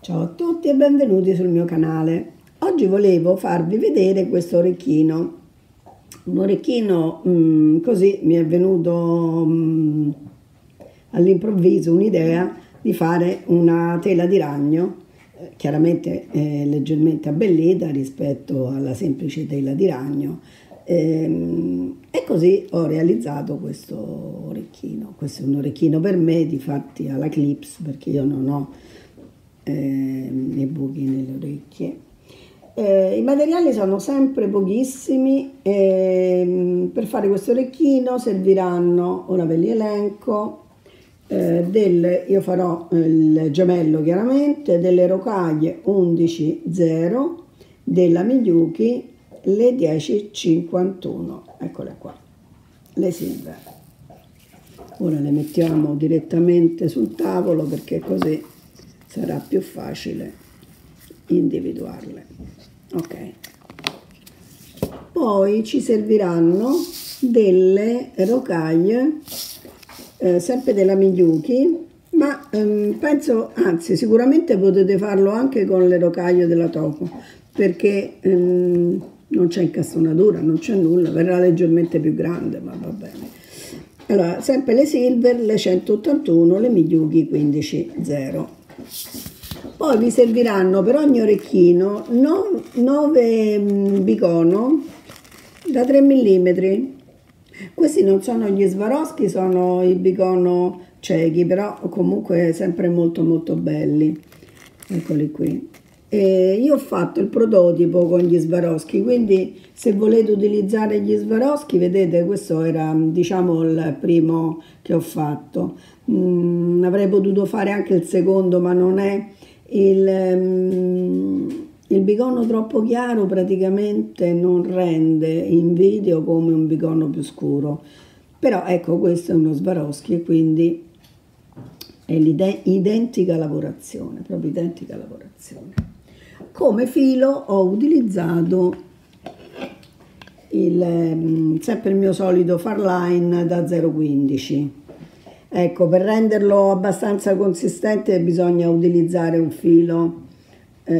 Ciao a tutti e benvenuti sul mio canale. Oggi volevo farvi vedere questo orecchino. Un orecchino così mi è venuto all'improvviso un'idea di fare una tela di ragno, chiaramente leggermente abbellita rispetto alla semplice tela di ragno. E così ho realizzato questo orecchino. Questo è un orecchino per me, difatti alla clips, perché io non ho i buchi nelle orecchie. I materiali sono sempre pochissimi. Per fare questo orecchino serviranno, ora ve li elenco, io farò il gemello chiaramente, delle rocaie 11.0, della Miyuki le 10.51, eccole qua, le silver. Ora le mettiamo direttamente sul tavolo perché così sarà più facile individuarle. Ok, poi ci serviranno delle rocaille sempre della Miyuki, ma penso, anzi sicuramente potete farlo anche con le rocaille della Toco, perché non c'è incastonatura, non c'è nulla, verrà leggermente più grande, ma va bene. Allora, sempre le silver, le 181, le Miyuki 15.0. Poi vi serviranno per ogni orecchino 9 bicono da 3 mm. Questi non sono gli Swarovski, sono i bicono ciechi, però comunque sempre molto molto belli. Eccoli qui. E io ho fatto il prototipo con gli Swarovski, quindi se volete utilizzare gli Swarovski, vedete, questo era diciamo il primo che ho fatto. Avrei potuto fare anche il secondo, ma non è il bicono troppo chiaro, praticamente non rende in video come un bicono più scuro. Però ecco, questo è uno Swarovski e quindi è identica lavorazione, proprio identica lavorazione. Come filo ho utilizzato sempre il mio solito Farline da 0,15. Ecco, per renderlo abbastanza consistente bisogna utilizzare un filo di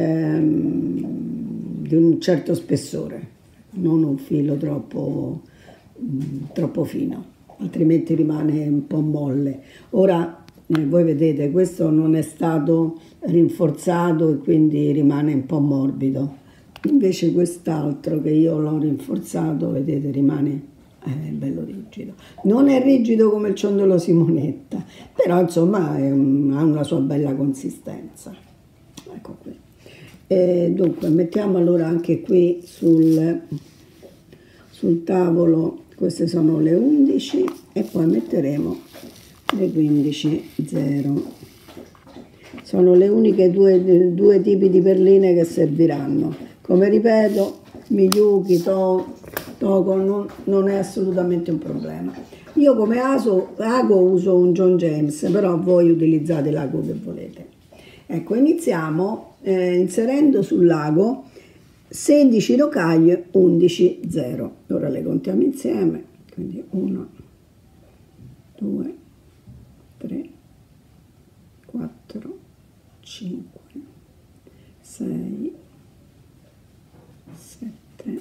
un certo spessore, non un filo troppo fino, altrimenti rimane un po' molle. Ora voi vedete, questo non è stato rinforzato e quindi rimane un po' morbido, invece quest'altro che io l'ho rinforzato, vedete, rimane bello rigido. Non è rigido come il ciondolo Simonetta, però insomma ha una sua bella consistenza. Ecco qui. Dunque mettiamo allora anche qui sul tavolo, queste sono le 11 e poi metteremo le 15.0. Sono le uniche due tipi di perline che serviranno. Come ripeto, Miyuki, Toco non è assolutamente un problema. Io come ago uso un John James, però voi utilizzate l'ago che volete. Ecco, iniziamo inserendo sull'ago 16 rocaille 11.0. Ora le contiamo insieme, quindi 1, 2, 3, 4, 5, 6, 7,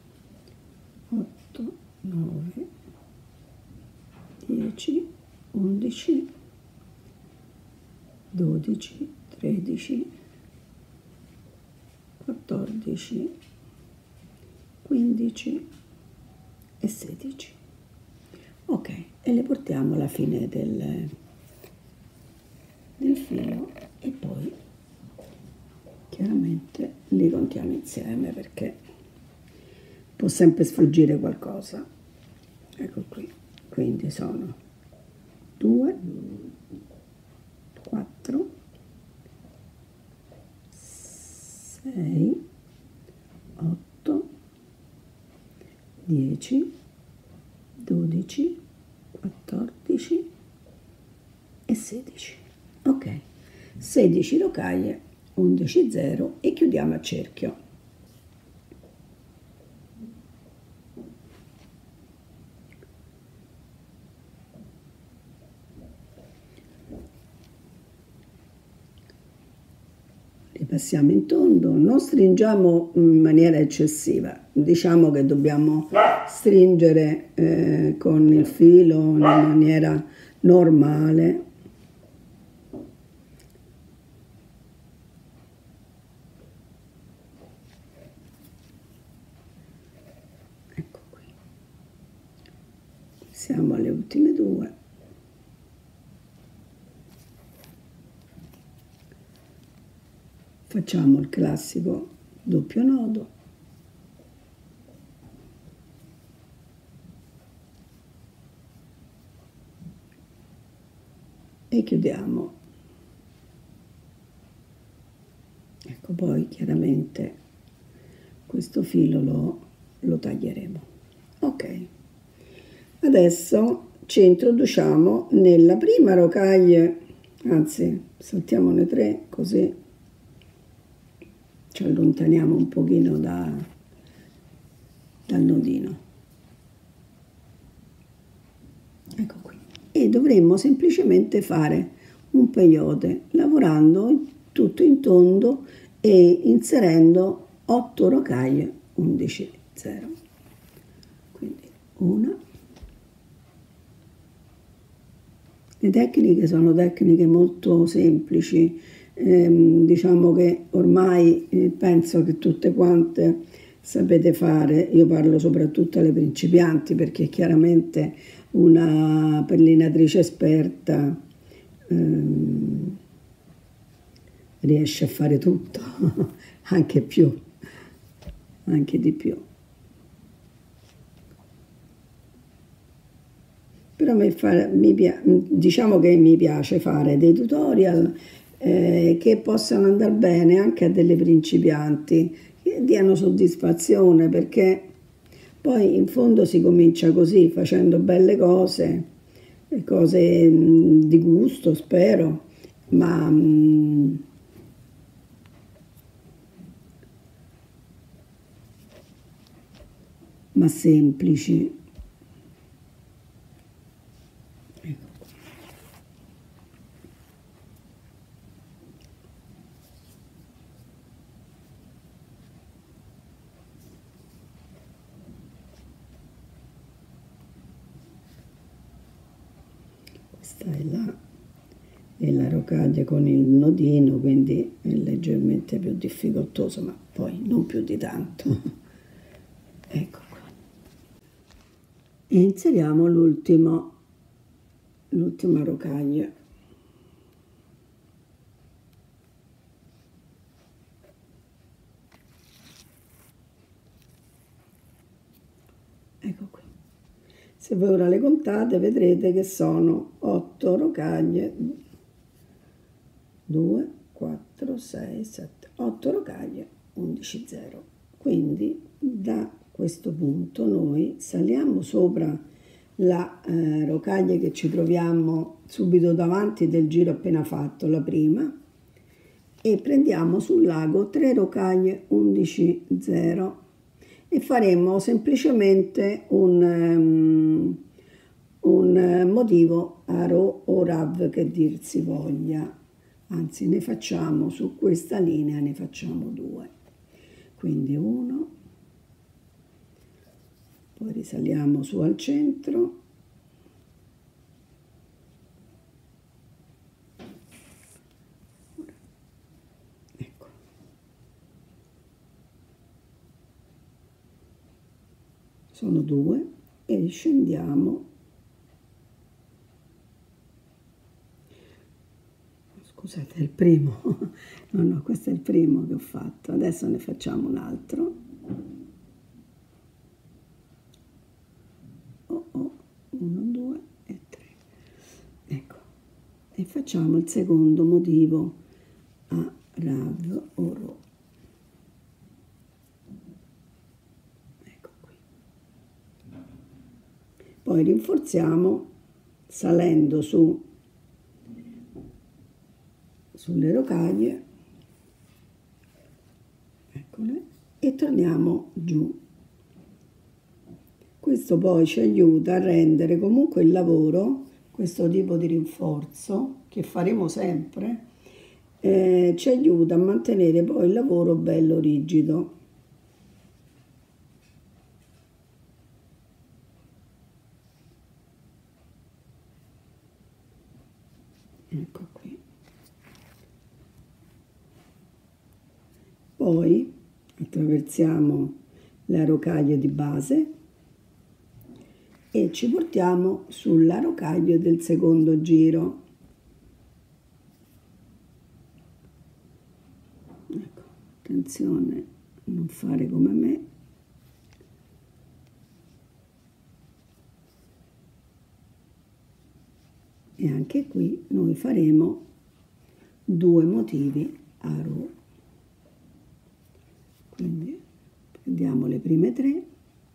8, 9, 10, 11, 12, 13, 14, 15 e 16. Ok, e le portiamo alla fine del filo e poi chiaramente li contiamo insieme perché può sempre sfuggire qualcosa. Ecco qui, quindi sono 2, 4, 6, 8, 10, 12, 14 e 16. Ok, 16 rocaille 11.0 e chiudiamo a cerchio. passiamo in tondo, non stringiamo in maniera eccessiva, diciamo che dobbiamo stringere con il filo in maniera normale. Ecco qui, siamo alle ultime due. Facciamo il classico doppio nodo e chiudiamo. Ecco, poi chiaramente questo filo lo taglieremo. Ok, adesso ci introduciamo nella prima rocaille, anzi saltiamone 3 così ci allontaniamo un pochino dal nodino. Ecco qui. E dovremmo semplicemente fare un peyote lavorando tutto in tondo e inserendo 8 rocaille 11 0. Quindi una. Le tecniche sono tecniche molto semplici. Diciamo che ormai penso che tutte quante sapete fare, io parlo soprattutto alle principianti perché chiaramente una perlinatrice esperta riesce a fare tutto, anche più, anche di più. Però diciamo che mi piace fare dei tutorial che possano andare bene anche a delle principianti, che diano soddisfazione, perché poi in fondo si comincia così, facendo belle cose di gusto, spero, ma semplici. Questa è la rocaglia con il nodino, quindi è leggermente più difficoltoso, ma poi non più di tanto. Ecco qua. E inseriamo l'ultima rocaglia. Ecco qui. Se voi ora le contate vedrete che sono 8 rocaglie, 2, 4, 6, 7, 8 rocaglie 11 0. Quindi da questo punto noi saliamo sopra la rocaglia che ci troviamo subito davanti del giro appena fatto, la prima, e prendiamo sul lago 3 rocaglie 11 0 e faremo semplicemente un motivo a Ro o Rav che dir si voglia, anzi ne facciamo su questa linea, ne facciamo 2, quindi 1, poi risaliamo su al centro, ecco, sono 2 e scendiamo, scusate, è il primo, no, questo è il primo che ho fatto, adesso ne facciamo un altro, 1, 2 e 3, ecco, e facciamo il secondo motivo a Rav o Ro. Ecco qui. Poi rinforziamo salendo sulle rocaglie, eccole, e torniamo giù. Questo poi ci aiuta a rendere comunque il lavoro, questo tipo di rinforzo che faremo sempre, ci aiuta a mantenere poi il lavoro bello rigido. Ecco qui. Poi attraversiamo la rocaia di base e ci portiamo sulla rocaia del secondo giro. Ecco, attenzione a non fare come me. E anche qui noi faremo 2 motivi a ro. Quindi prendiamo le prime 3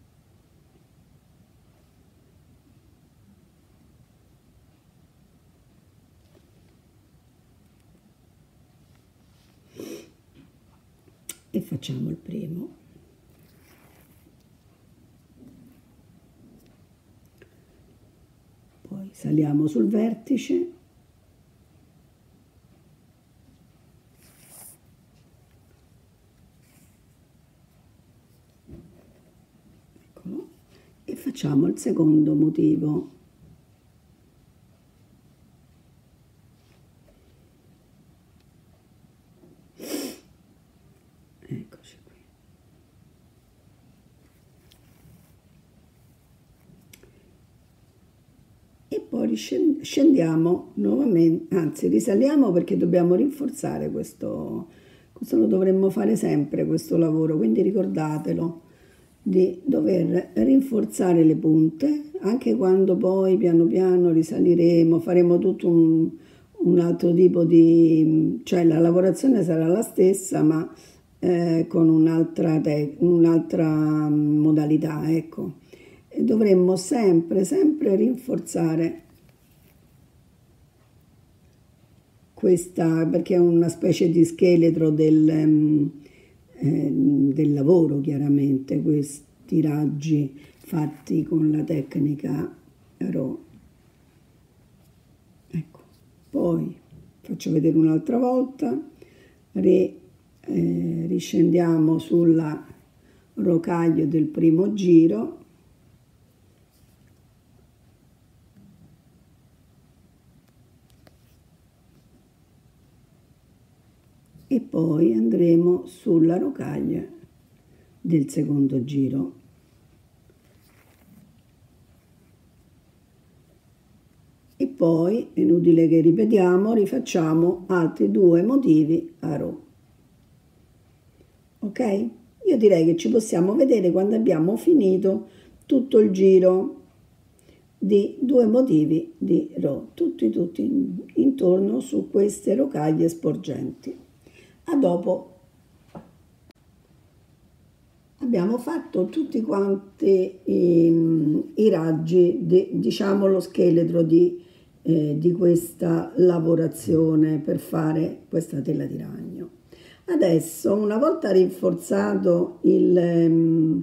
e facciamo il primo. Poi saliamo sul vertice . Eccolo. E facciamo il secondo motivo. Eccoci qui. E poi scendiamo nuovamente, anzi risaliamo perché dobbiamo rinforzare questo lo dovremmo fare sempre questo lavoro, quindi ricordatelo di dover rinforzare le punte, anche quando poi piano piano risaliremo, faremo tutto un altro tipo di, cioè la lavorazione sarà la stessa, ma con un'altra modalità, ecco. E dovremmo sempre rinforzare questa, perché è una specie di scheletro del lavoro, chiaramente, questi raggi fatti con la tecnica RAW. Ecco, poi faccio vedere un'altra volta, riscendiamo sulla rocaglio del primo giro, e poi andremo sulla rocaglia del secondo giro. E poi, è inutile che ripetiamo, rifacciamo altri 2 motivi a RAW. Ok? Io direi che ci possiamo vedere quando abbiamo finito tutto il giro di 2 motivi di RAW, tutti intorno su queste rocaglie sporgenti. A dopo. Abbiamo fatto tutti quanti i raggi, diciamo lo scheletro di questa lavorazione per fare questa tela di ragno. Adesso, una volta rinforzato il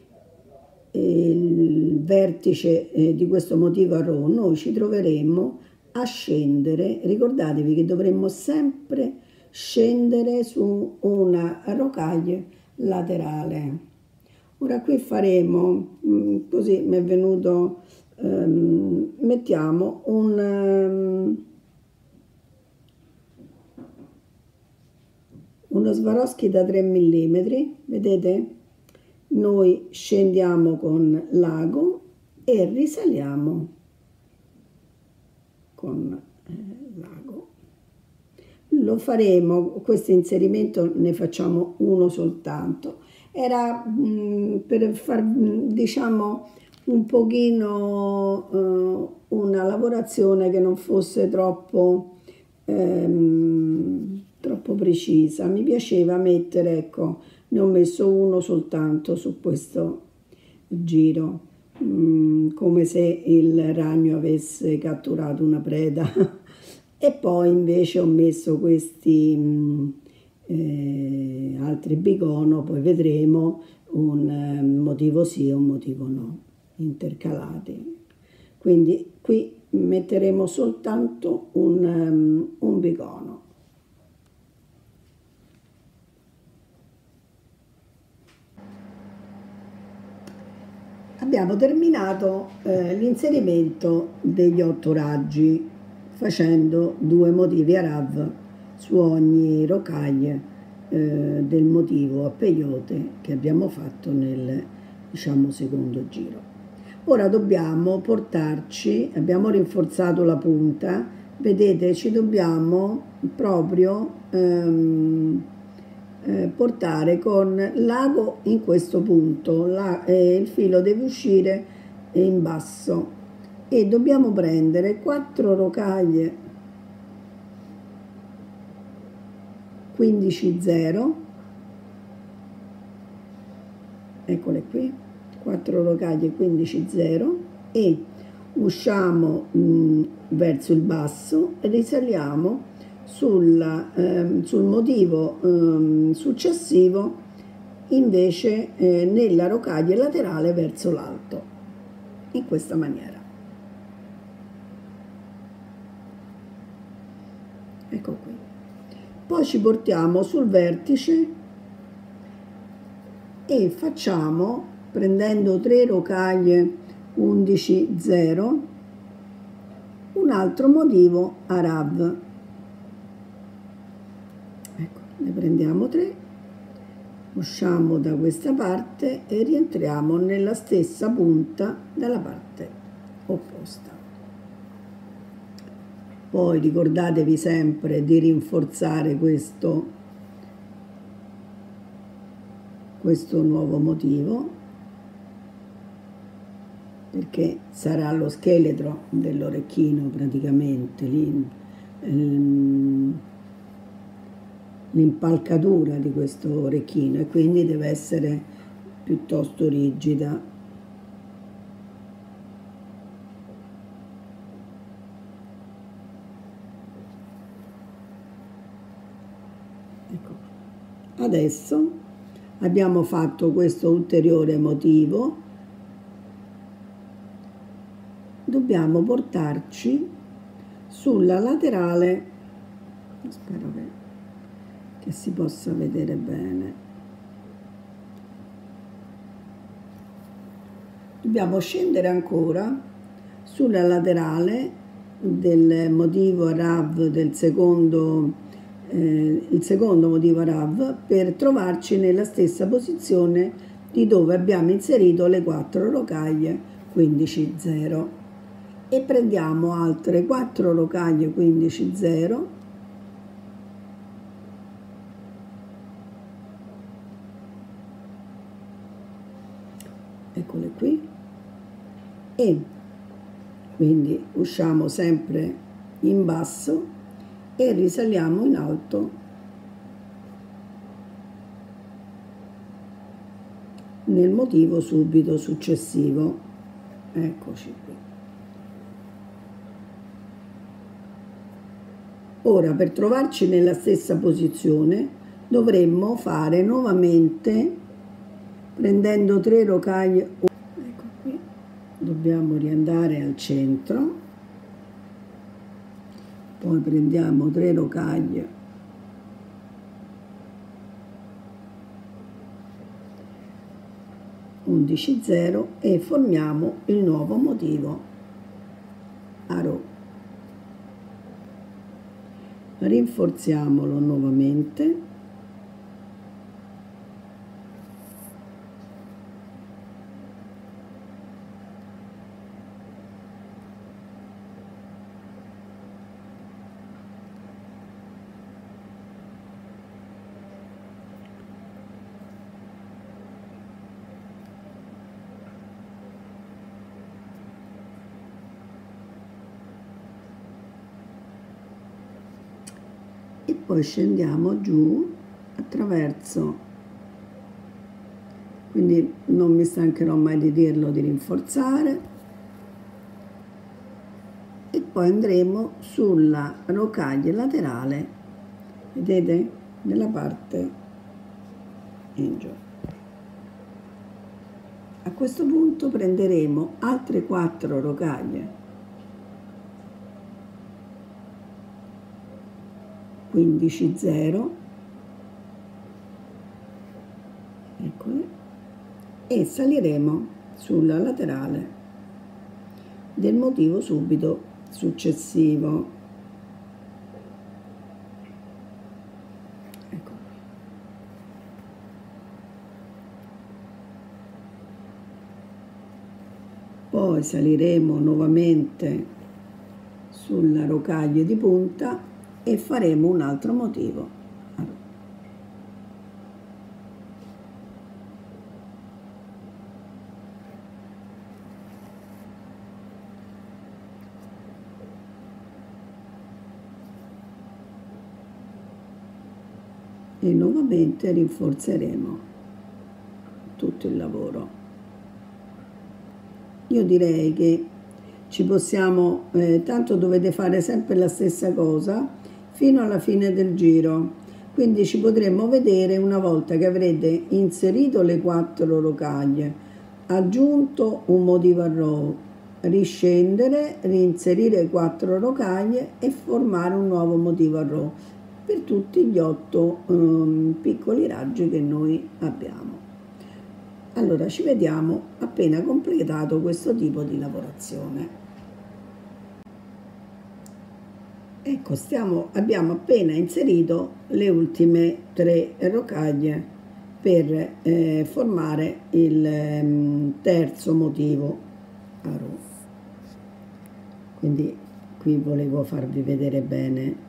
vertice di questo motivo a RAW, noi ci troveremo a scendere. Ricordatevi che dovremmo sempre scendere su una rocaille laterale. Ora qui faremo, così mi è venuto, mettiamo uno Swarovski da 3 mm, vedete? Noi scendiamo con l'ago e risaliamo con l'ago. Lo faremo, questo inserimento ne facciamo uno soltanto. Era per far, diciamo, un pochino una lavorazione che non fosse troppo precisa. Mi piaceva mettere, ecco, ne ho messo uno soltanto su questo giro, come se il ragno avesse catturato una preda. E poi invece ho messo questi altri bigono, poi vedremo, un motivo sì e un motivo no, intercalati. Quindi qui metteremo soltanto un bigono. abbiamo terminato l'inserimento degli 8 raggi facendo 2 motivi a rav su ogni rocaille del motivo a peyote che abbiamo fatto nel, diciamo, secondo giro. Ora dobbiamo portarci, abbiamo rinforzato la punta, vedete, ci dobbiamo proprio portare con l'ago in questo punto, il filo deve uscire in basso e dobbiamo prendere 4 rocaille 15-0, eccole qui, 4 rocaille 15-0 e usciamo verso il basso e risaliamo sul motivo successivo invece nella rocaglia laterale verso l'alto, in questa maniera. Ecco qui. Poi ci portiamo sul vertice e facciamo, prendendo 3 rocaglie 11-0, un altro motivo a rav. Ecco, ne prendiamo 3, usciamo da questa parte e rientriamo nella stessa punta dalla parte opposta. Poi ricordatevi sempre di rinforzare questo nuovo motivo, perché sarà lo scheletro dell'orecchino praticamente, l'impalcatura di questo orecchino, e quindi deve essere piuttosto rigida. Ecco. Adesso abbiamo fatto questo ulteriore motivo, dobbiamo portarci sulla laterale, spero che si possa vedere bene, dobbiamo scendere ancora sulla laterale del motivo a rav del secondo, il secondo motivo a rav, per trovarci nella stessa posizione di dove abbiamo inserito le 4 rocaglie 15-0 e prendiamo altre 4 rocaglie 15-0 eccole qui, e quindi usciamo sempre in basso e risaliamo in alto nel motivo subito successivo. Eccoci qui. Ora, per trovarci nella stessa posizione dovremmo fare nuovamente, prendendo 3 rocaglie, ecco qui, dobbiamo riandare al centro, poi prendiamo 3 rocaglie (11-0) e formiamo il nuovo motivo a ro. Rinforziamolo nuovamente . E poi scendiamo giù attraverso, quindi non mi stancherò mai di dirlo, di rinforzare, e poi andremo sulla rocaglia laterale, vedete, nella parte in giù. A questo punto prenderemo altre 4 rocaglie 15-0, eccole, e saliremo sulla laterale del motivo subito successivo. Ecco qui. Poi saliremo nuovamente sulla rocaia di punta e faremo un altro motivo. E nuovamente rinforzeremo tutto il lavoro. Io direi che ci possiamo, tanto dovete fare sempre la stessa cosa fino alla fine del giro, quindi ci potremo vedere una volta che avrete inserito le 4 rocaie, aggiunto un motivo a row, riscendere, reinserire 4 rocaie e formare un nuovo motivo a row per tutti gli 8 piccoli raggi che noi abbiamo. Allora ci vediamo appena completato questo tipo di lavorazione. Ecco, abbiamo appena inserito le ultime 3 rocaie per formare il terzo motivo a row. Quindi qui volevo farvi vedere bene.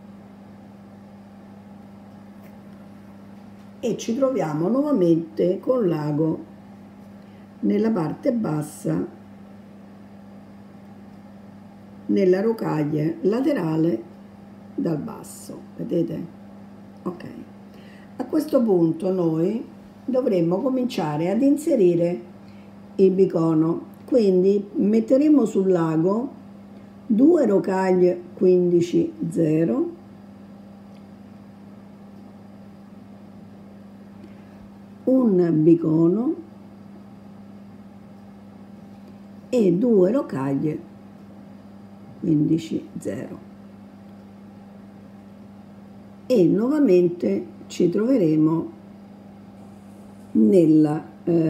E ci troviamo nuovamente con l'ago nella parte bassa, nella rocaia laterale dal basso, vedete? Ok. A questo punto noi dovremmo cominciare ad inserire il bicono, quindi metteremo sull'ago 2 rocaie 15 0, un bicono e 2 rocaie 15 0 e nuovamente ci troveremo nella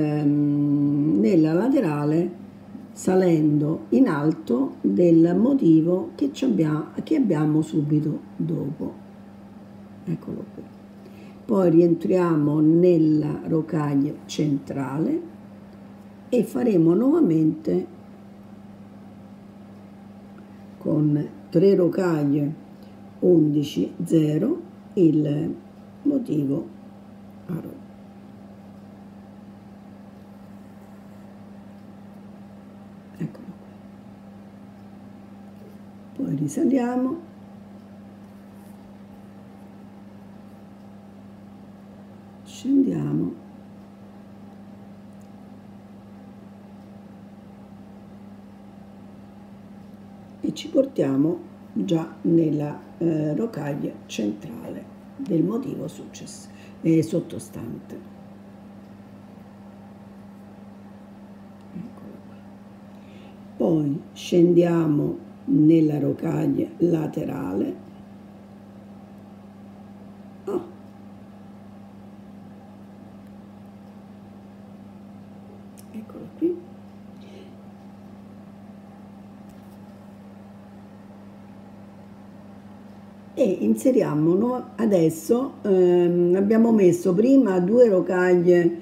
laterale salendo in alto del motivo che abbiamo subito dopo. Eccolo qui. Poi rientriamo nella rocaia centrale e faremo nuovamente con 3 rocaie 11 0 il motivo a row. Eccolo qui. Poi risaliamo. Scendiamo e ci portiamo già nella rocaia centrale del motivo sottostante. Eccolo qui. Poi scendiamo nella rocaia laterale. Eccolo qui. E inseriamo adesso, abbiamo messo prima 2 rocaie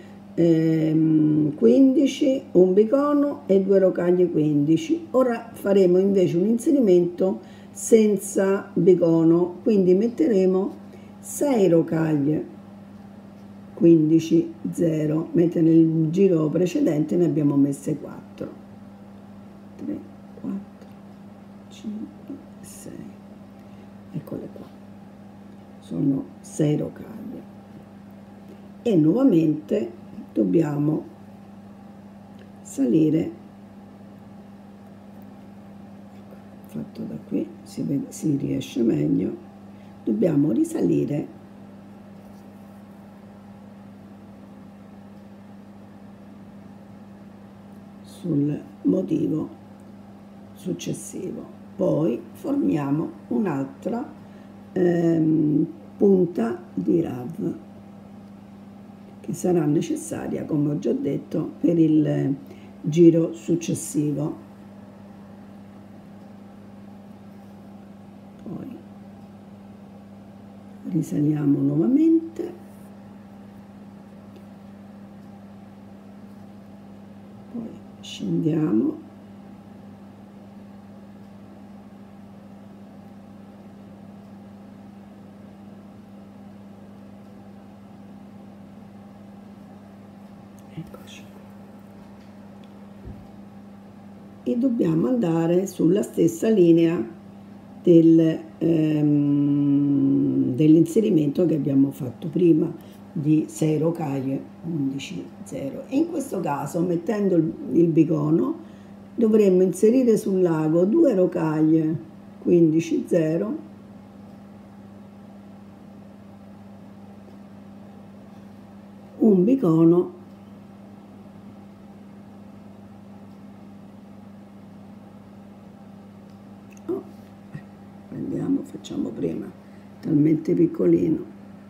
15, un bicono e 2 rocaie 15. Ora faremo invece un inserimento senza bicono, quindi metteremo 6 rocaie 15 0, mentre nel giro precedente ne abbiamo messe 4, 3 4 5 6, eccole qua, sono 6 rocaie e nuovamente dobbiamo salire, fatto da qui si riesce meglio, dobbiamo risalire sul motivo successivo. Poi formiamo un'altra punta di rav che sarà necessaria, come ho già detto, per il giro successivo. Poi risaliamo nuovamente, poi scendiamo, eccoci qua, e dobbiamo andare sulla stessa linea dell'inserimento che abbiamo fatto prima di 6 rocaie 11 0, e in questo caso, mettendo il bicono, dovremmo inserire sul lago 2 rocaie 15 0, un bicono facciamo prima, talmente piccolino,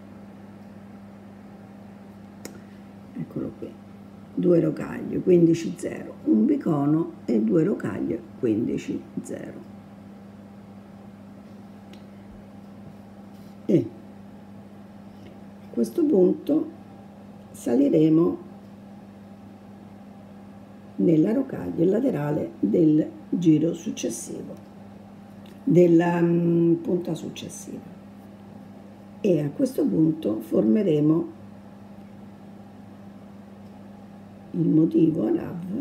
eccolo qui, 2 rocaglie 15 0, un bicono e 2 rocaglie 15 0, e a questo punto saliremo nella rocaglia laterale del giro successivo, della punta successiva, e a questo punto formeremo il motivo a RAV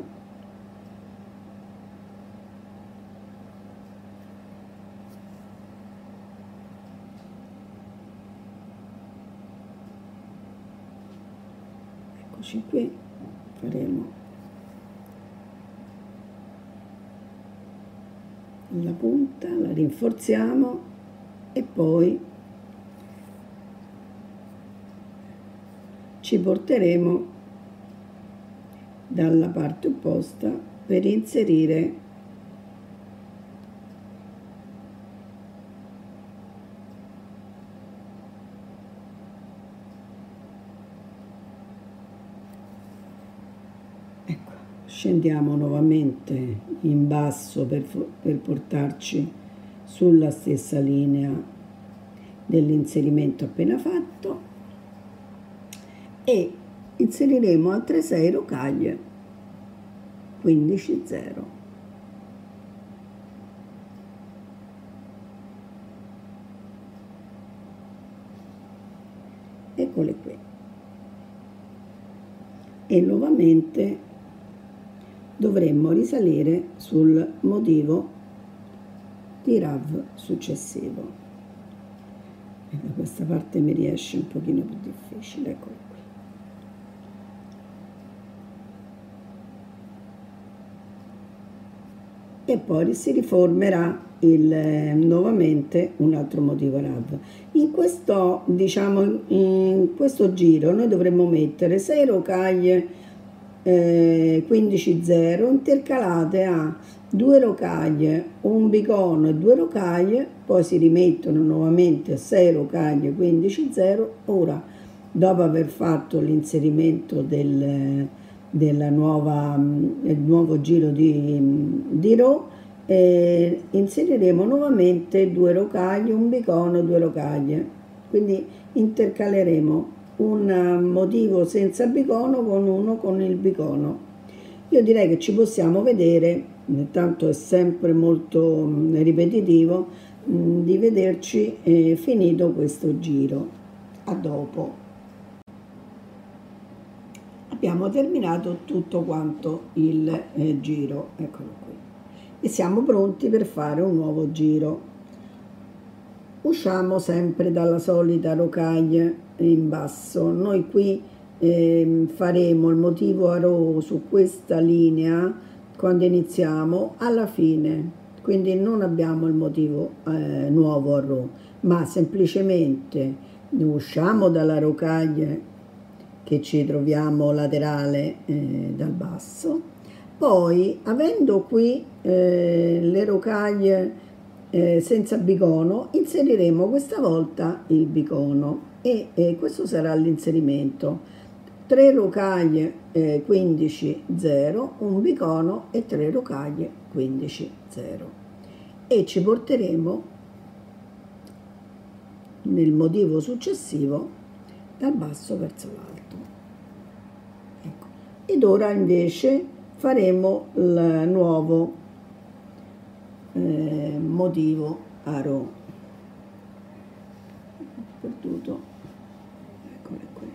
eccoci qui, faremo la punta, la rinforziamo e poi ci porteremo dalla parte opposta per inserire scendiamo nuovamente in basso per portarci sulla stessa linea dell'inserimento appena fatto, e inseriremo altre 6 rocaglie 15 0. Eccole qui, e nuovamente dovremmo risalire sul motivo di RAV successivo. E da questa parte mi riesce un pochino più difficile, eccolo qui. E poi si riformerà nuovamente un altro motivo RAV. In questo, diciamo, in questo giro noi dovremmo mettere 6 rocaglie 15 0 intercalate a 2 rocaglie, un bicono e 2 rocaglie, poi si rimettono nuovamente 6 rocaglie 15 0. Ora, dopo aver fatto l'inserimento del nuovo giro di RO, inseriremo nuovamente 2 rocaglie, un bicono, 2 rocaglie, quindi intercaleremo un motivo senza bicono con uno con il bicono. Io direi che ci possiamo vedere, tanto è sempre molto ripetitivo, di vederci finito questo giro. A dopo. Abbiamo terminato tutto quanto il giro, eccolo qui, e siamo pronti per fare un nuovo giro. Usciamo sempre dalla solita rocaglia in basso. Noi qui faremo il motivo a RO su questa linea quando iniziamo alla fine, quindi non abbiamo il motivo nuovo a RO, ma semplicemente usciamo dalla rocaglia che ci troviamo laterale dal basso, poi avendo qui le rocaglie senza bicono, inseriremo questa volta il bicono, e questo sarà l'inserimento. 3 rocaglie 15 0, un bicono e 3 rocaglie 15 0, e ci porteremo nel motivo successivo dal basso verso l'alto. Ecco. Ed ora invece faremo il nuovo motivo a Rho. Perduto, eccole qui.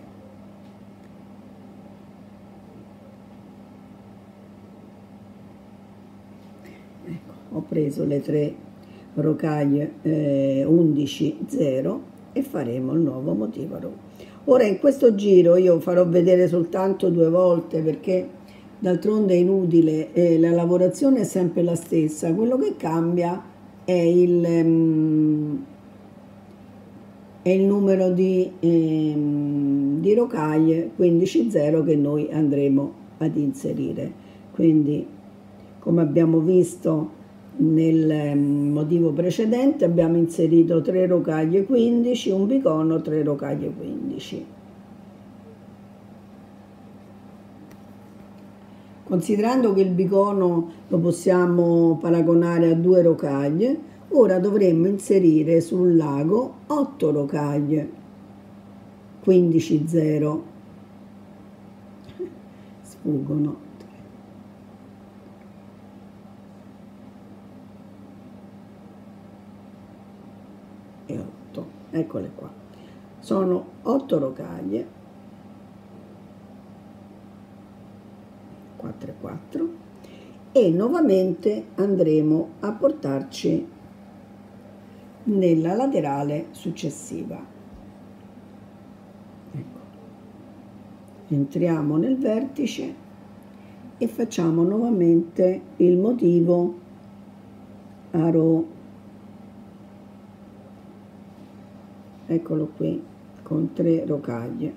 Ecco, ho preso le 3 rocaglie 11 0 e faremo il nuovo motivo a Rho. Ora in questo giro io farò vedere soltanto 2 volte, perché d'altronde è inutile, la lavorazione è sempre la stessa, quello che cambia è il numero di rocaglie 15 0 che noi andremo ad inserire. Quindi, come abbiamo visto nel motivo precedente, abbiamo inserito 3 rocaglie 15, un bicono, 3 rocaglie 15. Considerando che il bicono lo possiamo paragonare a 2 rocaglie, ora dovremmo inserire sul lago 8 rocaglie 15 0. Sfuggono 3 e 8. Eccole qua. Sono 8 rocaglie, 4 e 4, e nuovamente andremo a portarci nella laterale successiva. Ecco. Entriamo nel vertice e facciamo nuovamente il motivo a Rho. Eccolo qui, con 3 rocaglie.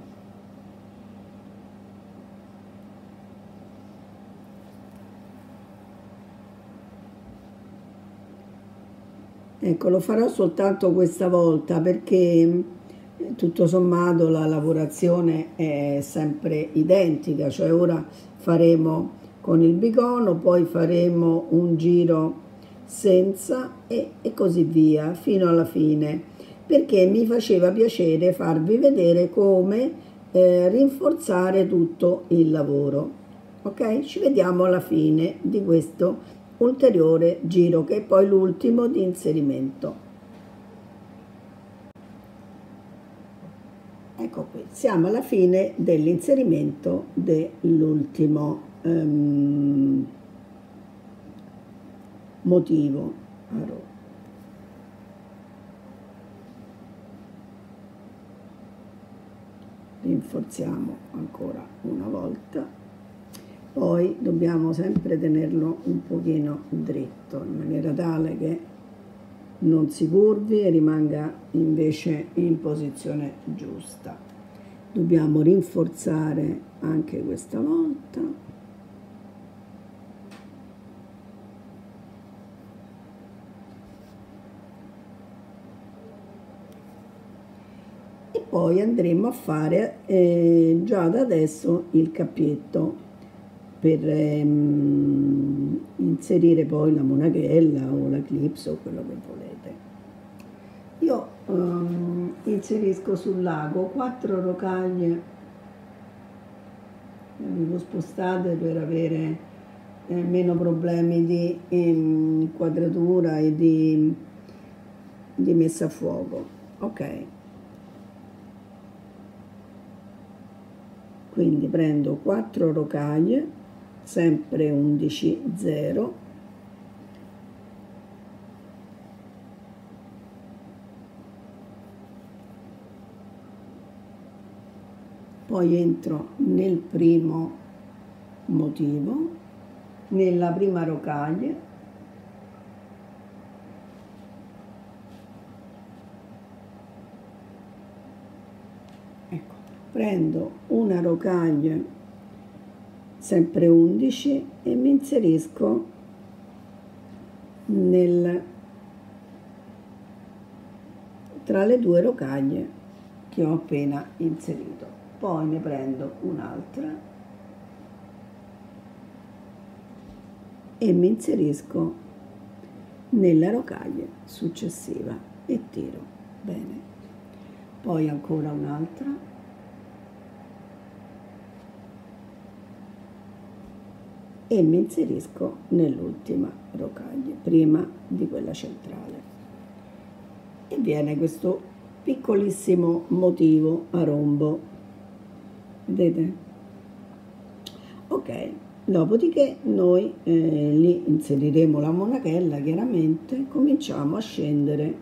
Ecco, lo farò soltanto questa volta perché tutto sommato la lavorazione è sempre identica, cioè ora faremo con il bicono, poi faremo un giro senza e così via fino alla fine, perché mi faceva piacere farvi vedere come rinforzare tutto il lavoro. Ok? Ci vediamo alla fine di questo ulteriore giro, che è poi l'ultimo di inserimento. Ecco qui, siamo alla fine dell'inserimento dell'ultimo motivo a Rho. Rinforziamo ancora una volta. Poi dobbiamo sempre tenerlo un pochino dritto, in maniera tale che non si curvi e rimanga invece in posizione giusta. Dobbiamo rinforzare anche questa volta. E poi andremo a fare già da adesso il cappietto, per inserire poi la monachella o la clips o quello che volete. Io inserisco sul lago 4 rocaglie, avevo spostate per avere meno problemi di inquadratura e di messa a fuoco. Ok, quindi prendo 4 rocaglie, sempre 11 0, poi entro nel primo motivo, nella prima rocaglia, ecco, prendo una rocaglia sempre 11 e mi inserisco tra le 2 rocaglie che ho appena inserito. poi ne prendo un'altra e mi inserisco nella rocaglia successiva e tiro bene, poi ancora un'altra e mi inserisco nell'ultima rocaglia prima di quella centrale e viene questo piccolissimo motivo a rombo, vedete? Ok, dopodiché noi lì inseriremo la monachella, chiaramente cominciamo a scendere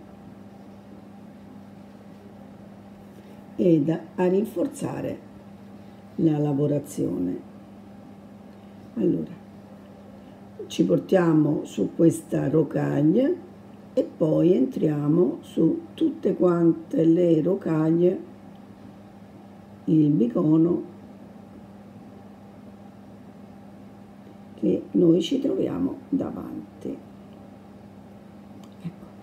ed a rinforzare la lavorazione. Allora ci portiamo su questa rocaglia e poi entriamo su tutte quante le rocaglie, il bicono che noi ci troviamo davanti. Ecco.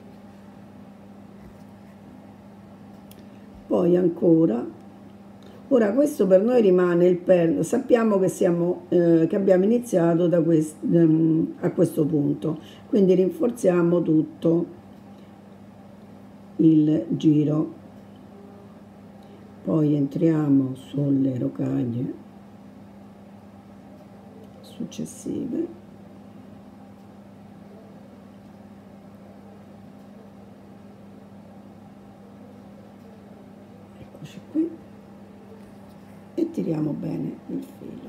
Poi ancora, ora questo per noi rimane il perno, sappiamo che, che abbiamo iniziato da a questo punto, quindi rinforziamo tutto il giro, poi entriamo sulle rocaglie successive, eccoci qui, e tiriamo bene il filo,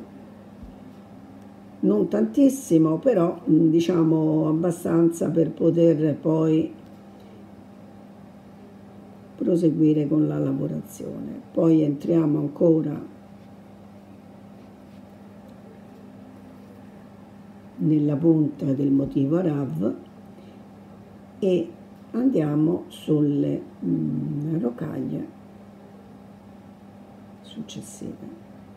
non tantissimo, però diciamo abbastanza per poter poi proseguire con la lavorazione. Poi entriamo ancora nella punta del motivo a rav e andiamo sulle rocaglie successive.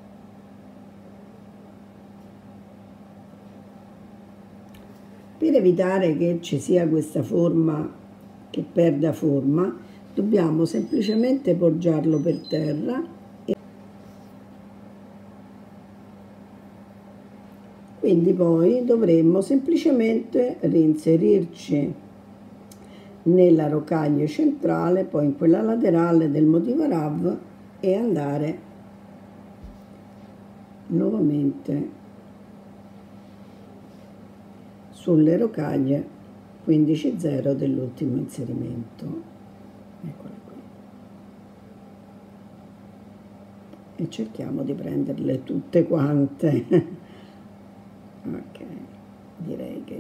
Per evitare che ci sia questa forma che perda forma, dobbiamo semplicemente poggiarlo per terra e quindi poi dovremmo semplicemente reinserirci nella rocaglia centrale, poi in quella laterale del motivo rav e andare nuovamente sulle rocaglie 15,0 dell'ultimo inserimento. Eccola qui. E cerchiamo di prenderle tutte quante. Ok, direi che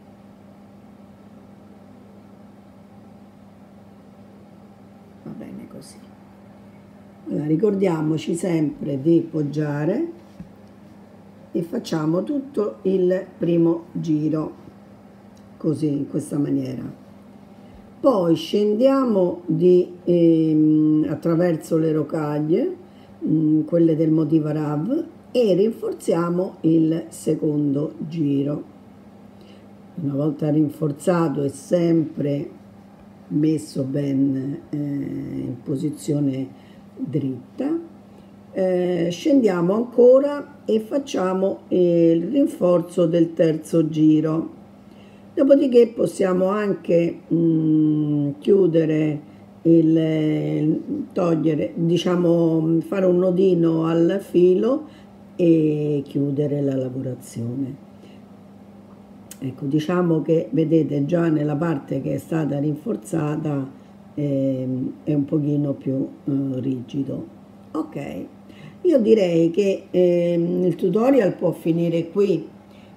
va bene così. Allora, ricordiamoci sempre di poggiare e facciamo tutto il primo giro così, in questa maniera. Poi scendiamo attraverso le rocaglie, quelle del motivo rav, e rinforziamo il secondo giro. Una volta rinforzato e sempre messo ben in posizione dritta, scendiamo ancora e facciamo il rinforzo del terzo giro. Dopodiché possiamo anche chiudere, togliere, diciamo, fare un nodino al filo e chiudere la lavorazione. Ecco, diciamo che vedete già nella parte che è stata rinforzata è un pochino più rigido. Ok, io direi che il tutorial può finire qui.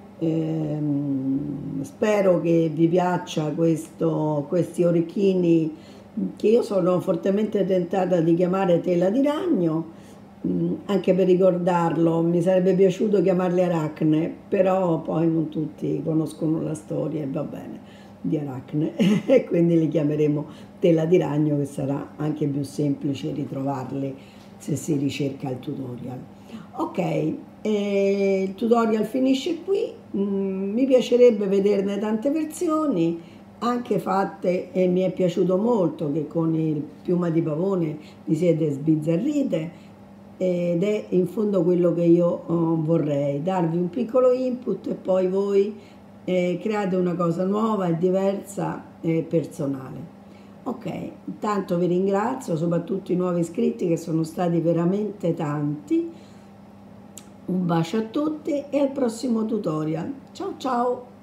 Spero che vi piaccia questi orecchini che io sono fortemente tentata di chiamare tela di ragno, anche per ricordarlo. Mi sarebbe piaciuto chiamarli aracne, però poi non tutti conoscono la storia e va bene di aracne e quindi li chiameremo tela di ragno, che sarà anche più semplice ritrovarli se si ricerca il tutorial. Ok, il tutorial finisce qui. Mi piacerebbe vederne tante versioni anche fatte, e mi è piaciuto molto che con il piuma di pavone vi siete sbizzarrite. ed è in fondo quello che io vorrei, darvi un piccolo input e poi voi create una cosa nuova e diversa e personale. Ok, intanto vi ringrazio, soprattutto i nuovi iscritti che sono stati veramente tanti. Un bacio a tutti e al prossimo tutorial. Ciao ciao!